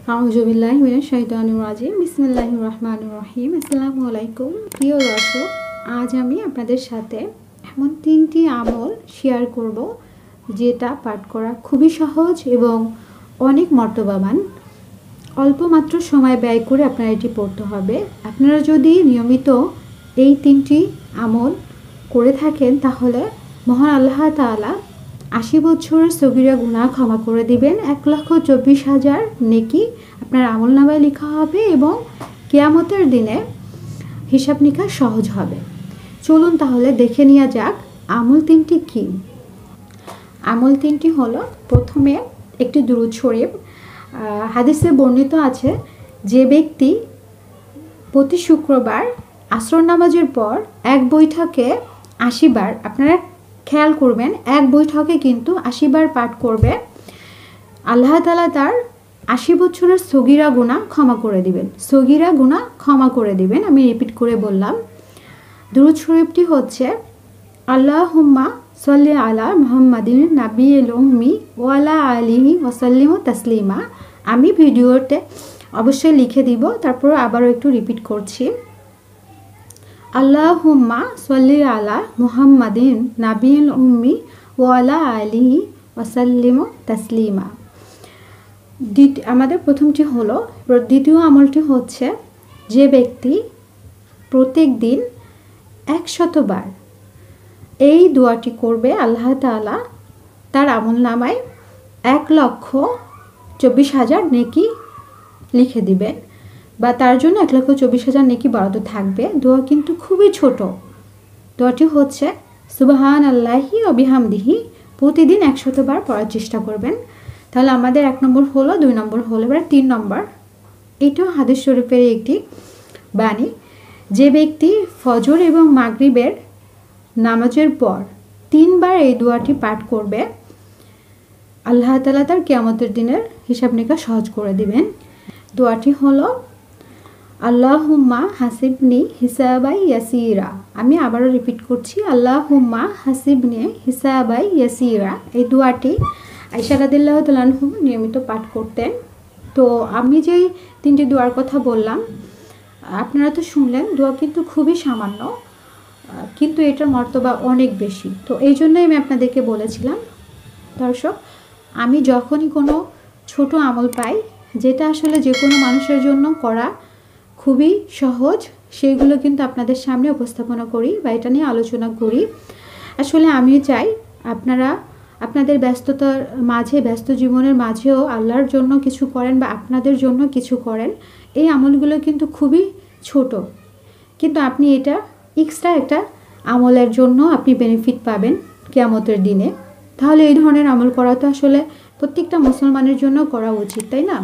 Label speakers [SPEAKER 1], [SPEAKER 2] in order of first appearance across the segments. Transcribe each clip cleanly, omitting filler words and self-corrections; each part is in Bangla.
[SPEAKER 1] আউযুবিল্লাহি মিনাশ শাইতানির রাজিম বিসমিল্লাহির রহমানির রহিম। আসসালামু আলাইকুম প্রিয় দর্শক, আজ আমি আপনাদের সাথে এমন 3টি আমল শেয়ার করব যেটা পাঠ করা খুবই সহজ এবং অনেক মর্তবাবান। অল্প মাত্র সময় ব্যয় করে আপনারা এটি পড়তে হবে। আপনারা যদি নিয়মিত এই 3টি আমল করে থাকেন তাহলে মহান আল্লাহ তাআলা 80 বছরের সগীরা গুনাহ ক্ষমা করে দিবেন। 1,24,000 নেকি আপনার আমলনামায় লেখা হবে এবং কিয়ামতের দিনে হিসাব নিকাশ সহজ হবে। চলুন তাহলে দেখে নেওয়া যাক আমল 3টি কী। আমল 3টি হলো, প্রথমে একটি দুরূদ শরীফ। হাদিসে বর্ণিত আছে যে ব্যক্তি প্রতি শুক্রবার আসর নামাজের পর এক বৈঠকে 80 বার, আপনারা খেয়াল করবেন, এক বৈঠকে কিন্তু 80 বার পাঠ করবে, আল্লাহ তাআলা তার 80 বছরের সগীরা গুনাহ ক্ষমা করে দিবেন। সগীরা গুনাহ ক্ষমা করে দিবেন। আমি রিপিট করে বললাম, দুরূদ শরীফটি হচ্ছে আল্লাহুম্মা সাল্লি আলা মুহাম্মাদিন নাবিয়িল উম্মি ওয়া আলা আলিহি ওয়া সাল্লিম তাসলিমা। আমি ভিডিওতে অবশ্যই লিখে দিব, তারপর আবারও একটু রিপিট করছি। আল্লাহুম্মা সাল্লি আলা মুহাম্মাদিন নাবিয়িল উম্মি ওয়া আলা আলিহি ওয়া সাল্লিম তাসলিমা। আমাদের প্রথমটি হলো। দ্বিতীয় আমলটি হচ্ছে, যে ব্যক্তি প্রত্যেক দিন 100 বার এই দোয়াটি করবে, আল্লাহ তাআলা তার আমলনামায় 1,24,000 নেকি লিখে দিবেন, বা তার জন্য 1,24,000 নেকি বরাদ্দ থাকবে। দোয়া কিন্তু খুবই ছোট। দোয়াটি হচ্ছে সুবহানাল্লাহি ওয়া বিহামদিহি। প্রতিদিন 100 বার পড়ার চেষ্টা করবেন। তাহলে আমাদের 1 নম্বর হলো, 2 নম্বর হলো, এবার 3 নম্বর। এটাও হাদিস শরীফের একটি বাণী। যে ব্যক্তি ফজর এবং মাগরিবের নামাজের পর 3 বার এই দোয়াটি পাঠ করবে, আল্লাহ তাআলা তার কিয়ামতের দিনের হিসাব নিকাশ সহজ করে দিবেন। দোয়াটি হলো আল্লাহুম্মা হাসিবনি হিসাবাই ইয়াসিরা। আমি আবারও রিপিট করছি, আল্লাহুম্মা হাসিবনি হিসাবাই ইয়াসিরা। এই দোয়াটি আয়েশা রাদিয়াল্লাহু তাআলা আনহা নিয়মিত পাঠ করতেন। তো আমি যেই 3টি দোয়ার কথা বললাম, আপনারা তো শুনলেন, দোয়া কিন্তু খুবই সামান্য, কিন্তু এটার মর্তবা অনেক বেশি। তো এই জন্যই আমি আপনাদেরকে বলেছিলাম। দর্শক, আমি যখনই কোনো ছোট আমল পাই যেটা আসলে যে কোনো মানুষের জন্য করা খুবই সহজ, সেইগুলো কিন্তু আপনাদের সামনে উপস্থাপনা করি বা এটা নিয়ে আলোচনা করি। আসলে আমি চাই আপনারা আপনাদের ব্যস্ততার মাঝে, ব্যস্ত জীবনের মাঝেও আল্লাহর জন্য কিছু করেন বা আপনাদের জন্য কিছু করেন। এই আমলগুলো কিন্তু খুবই ছোট, কিন্তু আপনি এটা এক্সট্রা একটা আমলের জন্য আপনি বেনিফিট পাবেন কিয়ামতের দিনে। তাহলে এই ধরনের আমল করা তো আসলে প্রত্যেকটা মুসলমানের জন্য করা উচিত, তাই না?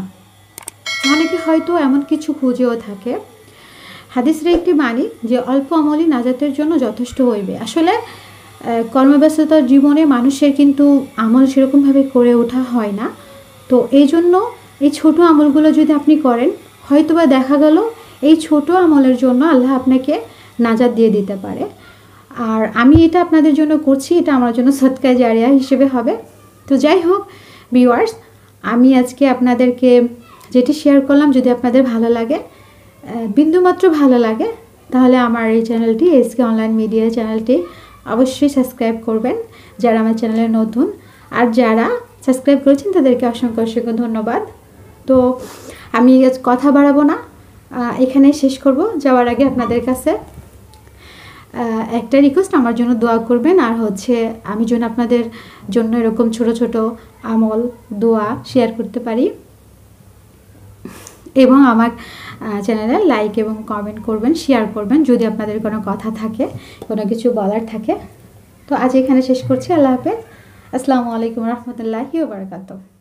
[SPEAKER 1] অনেকে হয়তো এমন কিছু খুঁজেও থাকে। হাদিসের একটি বাণী যে অল্প আমলই নাজাতের জন্য যথেষ্ট হইবে। আসলে কর্মব্যস্ততার জীবনে মানুষের কিন্তু আমল সেরকমভাবে করে ওঠা হয় না। তো এই জন্য এই ছোট আমলগুলো যদি আপনি করেন, হয়তোবা দেখা গেল এই ছোট আমলের জন্য আল্লাহ আপনাকে নাজাত দিয়ে দিতে পারে। আর আমি এটা আপনাদের জন্য করছি, এটা আমার জন্য সদকায়ে জারিয়া হিসেবে হবে। তো যাই হোক ভিউয়ার্স, আমি আজকে আপনাদেরকে যেটি শেয়ার করলাম, যদি আপনাদের ভালো লাগে, বিন্দুমাত্র ভালো লাগে, তাহলে আমার এই চ্যানেলটি, এসকে অনলাইন মিডিয়া চ্যানেলটি অবশ্যই সাবস্ক্রাইব করবেন যারা আমার চ্যানেলে নতুন। আর যারা সাবস্ক্রাইব করেছেন তাদেরকে অসংখ্য অসংখ্য ধন্যবাদ। তো আমি কথা বাড়াবো না, এখানে শেষ করব। যাওয়ার আগে আপনাদের কাছে একটা রিকোয়েস্ট, আমার জন্য দোয়া করবেন। আর হচ্ছে আমি যেন আপনাদের জন্য এরকম ছোট ছোট আমল দোয়া শেয়ার করতে পারি, এবং আমার চ্যানেলে লাইক এবং কমেন্ট করবেন, শেয়ার করবেন যদি আপনাদের কোনো কথা থাকে, কোনো কিছু বলার থাকে। তো আজ এখানে শেষ করছি। আল্লাহ হাফেজ। আসসালামু আলাইকুম রহমতুল্লাহি ওয়া বারাকাতুহু।